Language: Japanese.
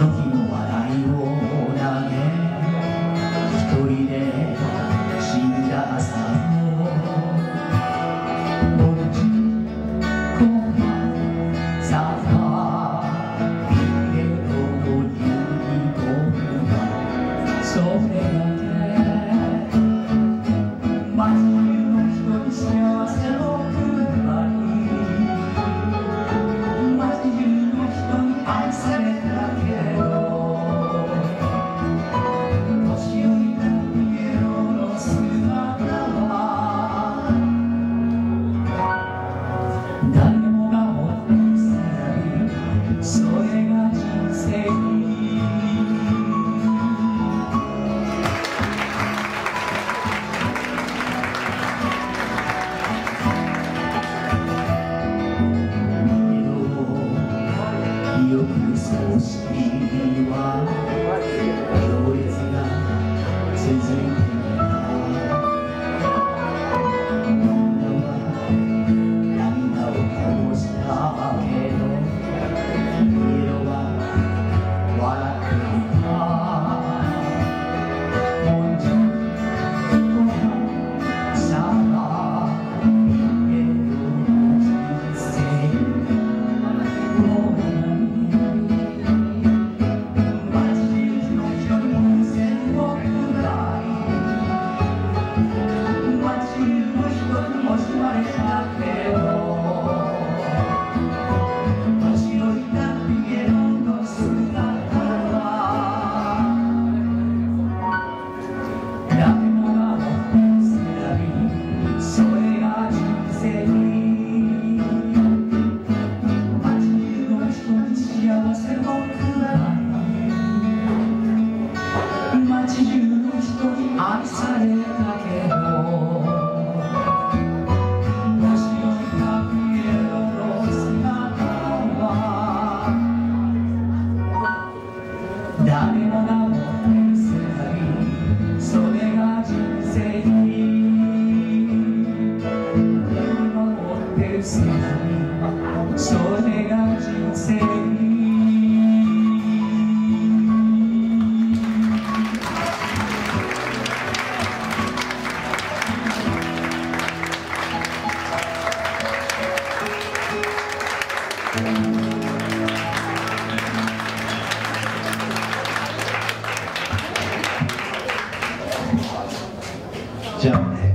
時の笑いを投げ一人で死んだ朝もぼっちこがさたびけどもゆりとはそれだけ街中の人に幸せを配り街中の人に愛されたけど年寄りたピエロの姿は誰もが持ってる世代それが人生記憶葬式は行列が続いていたみんなは涙をこぼしたけどピエロは笑っていたもうちょっとさあピエロの人生もう街中の人に愛されたけど年老いたピエロの姿は誰もが持ってる世界それが人生誰もが持ってる世界それが人生じゃあね。